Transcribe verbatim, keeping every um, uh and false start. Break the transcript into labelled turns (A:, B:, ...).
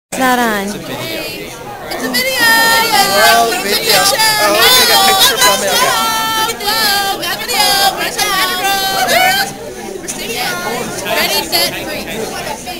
A: It's not on.
B: It's a video.
C: It's a video.
B: Well, video. Oh, I'll take a picture from it. Okay.
C: Whoa, got video. Press on. Ready, set, free.